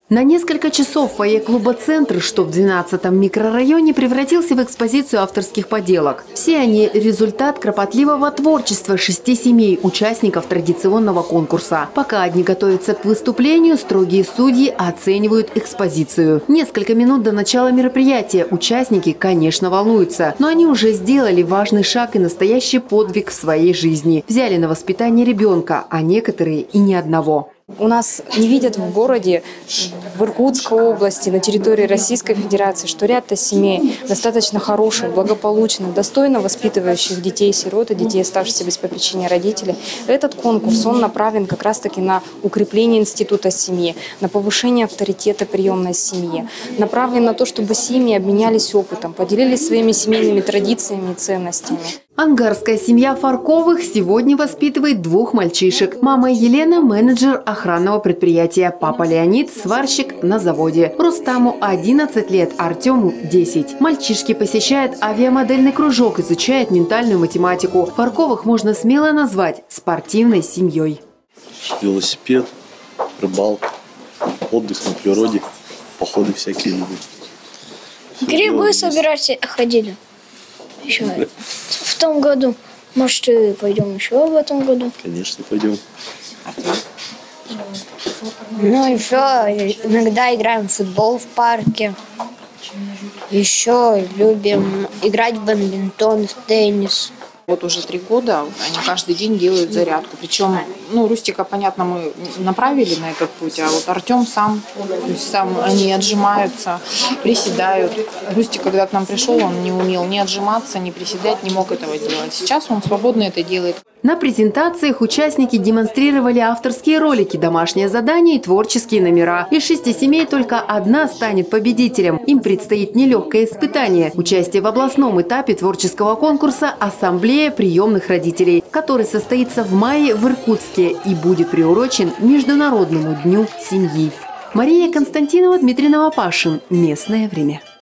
На несколько часов фойе клуба «Центр», что в 12-м микрорайоне, превратился в экспозицию авторских поделок. Все они – результат кропотливого творчества 6 семей, участников традиционного конкурса. Пока одни готовятся к выступлению, строгие судьи оценивают экспозицию. Несколько минут до начала мероприятия участники, конечно, волнуются, но они уже сделали важный шаг и настоящий подвиг в своей жизни. Взяли на воспитание ребенка, а некоторые и ни одного. У нас не видят в городе, в Иркутской области, на территории Российской Федерации, что ряд семей достаточно хороших, благополучных, достойно воспитывающих детей-сирот и детей, оставшихся без попечения родителей. Этот конкурс, он направлен как раз-таки на укрепление института семьи, на повышение авторитета приемной семьи, направлен на то, чтобы семьи обменялись опытом, поделились своими семейными традициями и ценностями. Ангарская семья Фарковых сегодня воспитывает 2 мальчишек. Мама Елена – менеджер охранного предприятия, папа Леонид – сварщик на заводе. Рустаму 11 лет, Артему 10. Мальчишки посещают авиамодельный кружок, изучают ментальную математику. Фарковых можно смело назвать спортивной семьей. Велосипед, рыбалка, отдых на природе, походы всякие любят. Грибы собирать ходили. Еще в том году. Может, пойдем еще в этом году? Конечно, пойдем. Ну, еще иногда играем в футбол в парке. Еще любим играть в бадминтон, в теннис. Вот уже 3 года они каждый день делают зарядку. Причем, Рустика, понятно, мы направили на этот путь, а вот Артем сам они отжимаются, приседают. Рустик, когда к нам пришел, он не умел ни отжиматься, ни приседать, не мог этого делать. Сейчас он свободно это делает. На презентациях участники демонстрировали авторские ролики, домашние задания и творческие номера. Из 6 семей только одна станет победителем. Им предстоит нелегкое испытание – участие в областном этапе творческого конкурса «Ассамблея приемных родителей», который состоится в мае в Иркутске и будет приурочен Международному дню семьи. Мария Константинова, Дмитрий Новопашин. Местное время.